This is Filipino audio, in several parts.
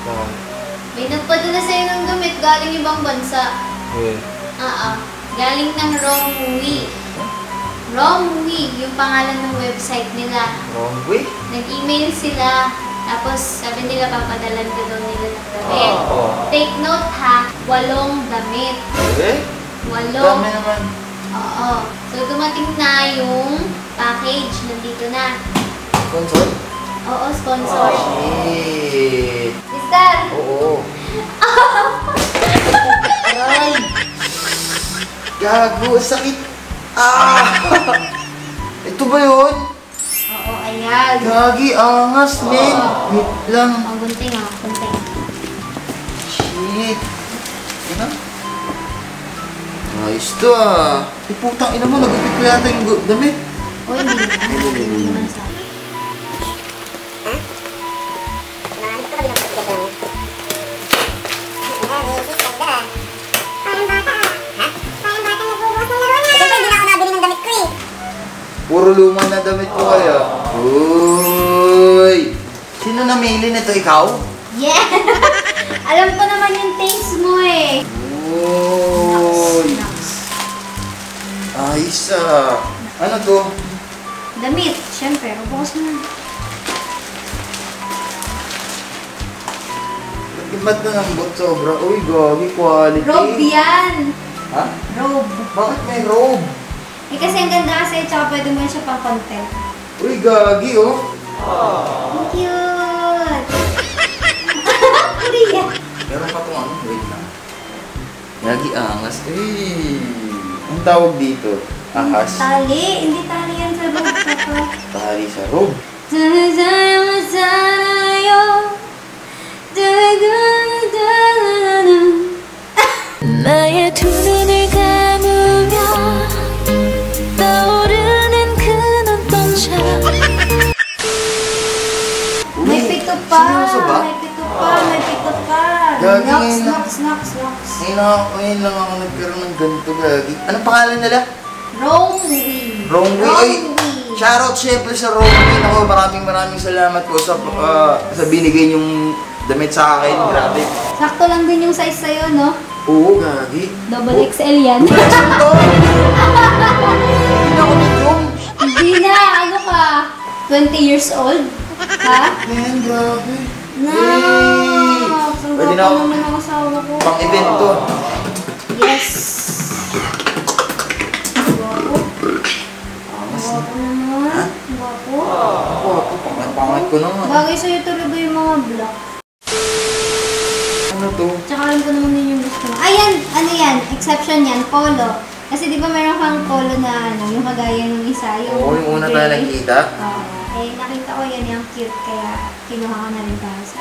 May nagpadala sa'yo ng damit galing ibang bansa. Galing ng Romwe. Romwe, yung pangalan ng website nila. Romwe? Nag-email sila. Tapos sabi nila papadalan ka daw nila ng damit. Take note ha, 8 damit. 8? Dami naman. Oo. So dumating na yung package. Nandito na. Sponsor? Oo, sponsor. Shit. Sister! Oo. Ay! Gago, sakit. Ito ba yun? Oo, ayan. Gagi, angas, men. Wait lang. Gunting gunting. Shit. Ano? Ayos to putang ina mo, nagupit ko yata yung damit. O, hindi naman sa akin. Puro luma na damit ko kaya. Uy! Sino namili nito? Ikaw? Yeah! Alam ko naman yung taste mo eh. Uy! Ayos Ano to? Damit. Siyempre, bukas mo na. Ba't na ng bot sobra? Uy, gagi, quality. Robe yan! Ha? Robe. Bakit may robe? Eh kasi ang ganda kasi, tsaka pwede mo siya pang content. Uy, gagi Ang cute! Hindi yan. Meron pa itong wait lang. Gagi, angas. Ang tawag dito? Ahas? Tali. Hindi tali yan sa robe. Tali sa robe. 나의 두 눈을 감으며 떠오르는 그 눈동자. May pito pa. Seryoso ba? May pito pa. May pito pa. Gagi, Knocks. Ngayon lang ako nagkaroon ng ganito, gagi. Anong pangalan nila? Romwe. Romwe. Shoutout syempre sa Romwe. Ako, maraming salamat po sa binigay niyong damit sa akin. Grabe. Sakto lang din yung size sa'yo, no? Oo, gagi. Double XL yan. Hindi na ako medium. Hindi na. Ano ka? 20 years old? Ha? Man, grabe. No! Pwede na ako. naman ang asawa ko. Pang-event to. Yes! Guwapo. Guwapo naman. Ha? Guwapo. Pangat ko naman. Bagay sa'yo talaga yung mga black. Ano to? Tsaka alam ko naman din yung gusto mo. Ayan! Ano yan? Exception yan. Polo. Kasi di ba meron kang polo na ano, yung kagaya ng isa. Oo, yung una tayo nakikita. Oo. Eh, nakita ko yan yung cute. Kaya kinuha ko na rin para sa...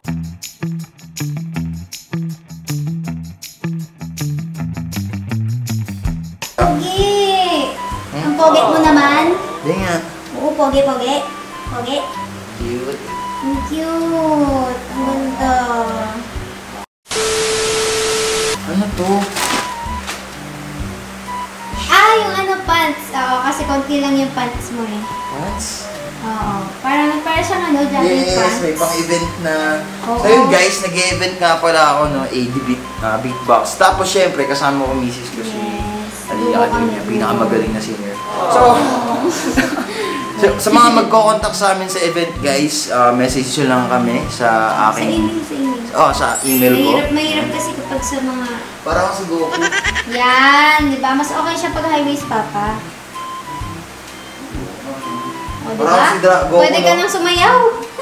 Pogi! Ang pogi mo naman. Hindi nga. Oo, pogi. Pogi. Cute. Ang cute. Ang ganda. Ano to? Yung ano, pants. Oo, kasi konti lang yung pants mo eh. Pants? Oo. Para siyang ano, jogging Yes, pants. may pang-event na. Oo. So yun guys, nag-event nga pala ako, no? AD Big Box. Tapos syempre, kasama ko misis ko si Yes. Aliyah Academia, pinakamagaling na singer. So, sa mga magko-contact sa amin sa event guys, message nyo lang kami sa Sa aking... email, sa email. Sa email ko. Mahirap kasi kapag sa mga... Parang si Goku. Yan, di ba? Mas okay siya pag high-waist, Papa. O, di Parang ba? si Goku, Pwede ka no? nang sumayaw.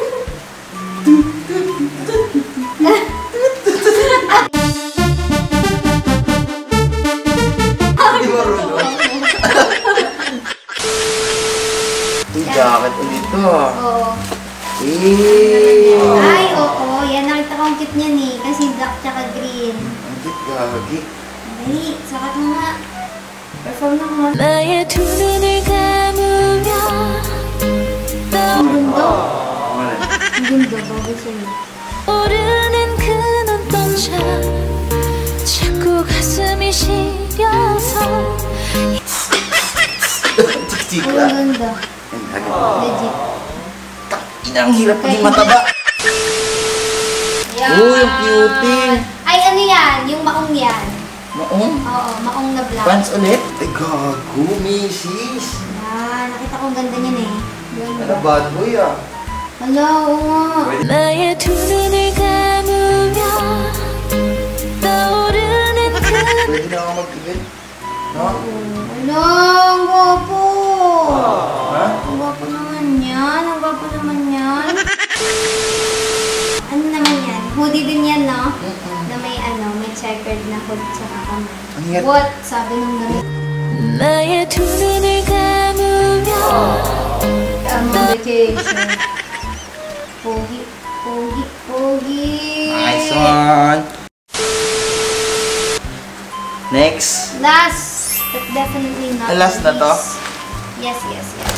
Di ba, Rudo? Yung jacket ulit to. Oo. Ay, oo. Yan, nakita ko ang cute niyan eh. Kasi black tsaka green. Ang cute, gagi. Dali, sakat mo nga. Perform na mo. 나의 두 눈을 감으며 Ang ganda. Wala. Ang ganda, bagay sa'yo. 떠오르는 그 눈동자 자꾸 가슴이 시려서 Tik-tik Ang lang. ganda. Legit. Inang hirap maging mataba. Yan. Uy, yung cutie. Ay, ano yan? Yung maong yan. Maong? Oo, maong na black. Pants ulit? Ay, gago, misis. Yan, nakita ko ang ganda niyan eh. Ano, bad boy ah. Hala, oo nga. 나의 두 눈을 감으면 떠오르는 그 Pwede na ako mag-ibig. No? Hala, ang gwapo. Ha? Ang gwapo naman yan. Ang gwapo naman yan. Ano naman yan? Hoodie din yan, no? Na may may checkered na hood tsaka kamay. Ang hirap. What? Sabi nung damit. 나의 두 눈을 감으면 Vacation. Pogi, pogi, pogi. Nice one. Next. Last, but definitely not Last na to? least. Yes, yes, yes.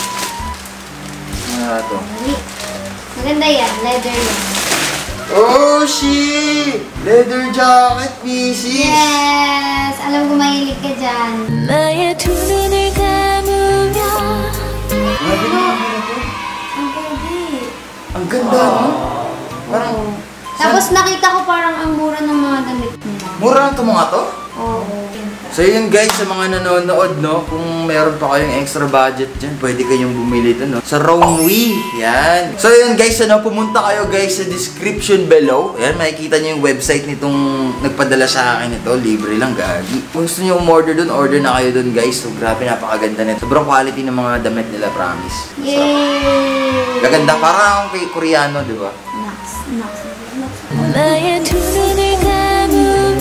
Ano to? Mali. Maganda yan, leather yan. Oh, shit! Leather jacket, misis. Yes! Alam ko mahilig ka dyan. 나의 두 눈을 감으면 Grabe na, ano to? Ang pogi. Ang ganda, no? Parang, Tapos nakita ko parang ang mura ng mga damit nila. mura lang ito mga to? Oo. So yun guys, sa mga nanonood, no, kung meron pa kayong extra budget dyan, pwede kayong bumili ito, no, sa Roamwee. Yan. So yun guys, ano, pumunta kayo guys sa description below. Yan, makikita nyo yung website nitong nagpadala sa akin ito. Libre lang, gagi. Kung gusto nyo umorder dun, order na kayo dun guys. So grabe, napakaganda nito. Sobrang quality ng mga damit nila, promise. Yay! Gaganda, parang akong kay Koreano, di ba? Nox, nox, nox. 나의 두 눈을 감으면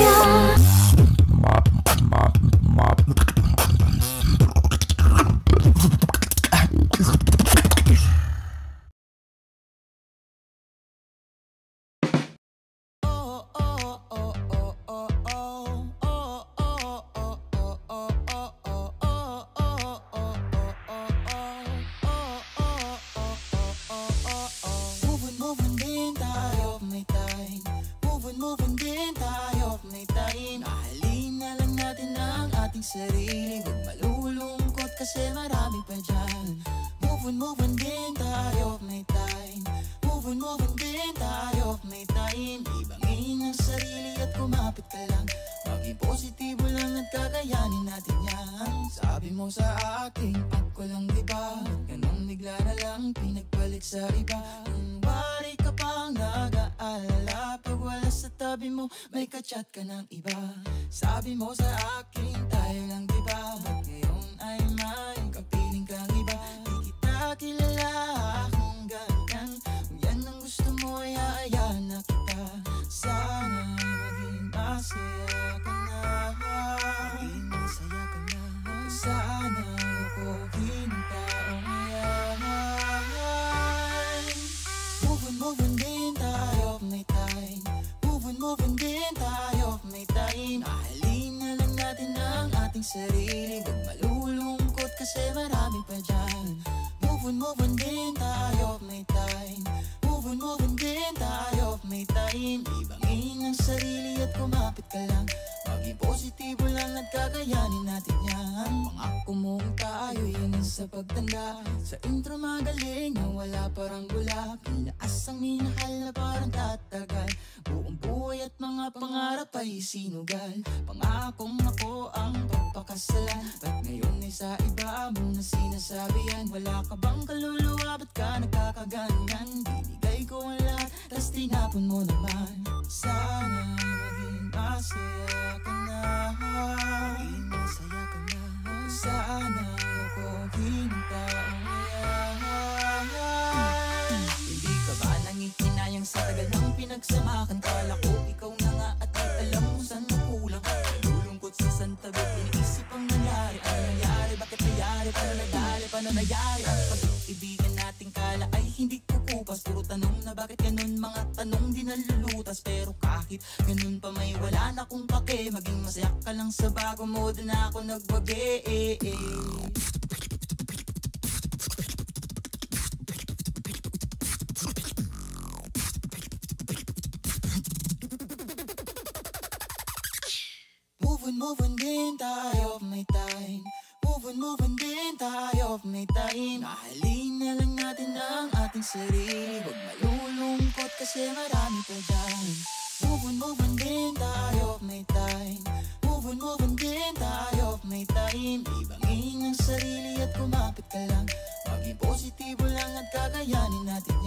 Moving din tayo, may time. Moving din tayo, may time. Mahalin na lang natin ang ating sarili. Huwag malulungkot kasi marami pa dyan. Moving din tayo, may time. Moving din tayo, may time. Ibangin ang sarili at kumapit ka lang. Maging positibo lang at kakayanin natin yan. Sabi mo sa akin, ako lang diba? Ganun bigla na lang pinagpalit sa iba. Kung bari ka pang nag-aalala, pag wala sa tabi mo, may kachat ka ng iba. Sabi mo sa akin, tayo lang diba? Ba't ngayon ay may kapiling kang iba? Di kita kilala kung ganyan. Kung yan ang gusto mo, ay aayaan na kita. Sana maging masaya ka na. Maging masaya ka na. Sana ako hintaong yan. Moving din tayo, may time. Moving din tayo, may time. Mahalin na lang natin ang ating sarili. Huwag malulungkot kasi marami pa dyan. Moving din tayo, may time. Moving din tayo, may time. Ibangin ang sarili at kumapit ka lang. Maging positibo lang at kakayanin natin yan. Pangako mong tayo, yun ang sa pagtanda. Sa intro magaling na wala parang gula. Pinaas ang minahal na parang tatagal. Buong buhay at mga pangarap ay sinugal. Pangakong ako ang papakasalan. Ba't ngayon ay sa iba mo na sinasabi yan? Wala ka bang kaluluwa? Ba't ka nagkakaganyan? Binigay ko ang lahat, tas tinapon mo naman. Sana maging masaya ka na. Maging masaya ka na. Sana ako hintaong yan. Hindi ka ba nangikinayang sa tagal ng pinagsamakan? Kala ko ikaw na nga at di alam mo saan nakulang. Nalulungkot sa santabi, iniisip ang nangyari. Ano nangyari? Bakit nangyari? Paano nadali? Paano nangyari? Ang pag-ibigan nating kala ay hindi kukupas. Puro tanong na bakit ganun, mga tanong di nalulutas. Pero kahit ganun pa may wala na kong pake. Maging masaya ka lang sa bago mo, doon na ako nagwagi. Moving din tayo, may time. Moving din tayo, may time. Mahalin na lang natin ang ating sarili. Huwag malulungkot kasi kasi marami pa dyan. Move on din tayo, may time. Move on din tayo, may time. Ibangin ang sarili at kumapit ka lang. Maging positibo lang at kakayanin natin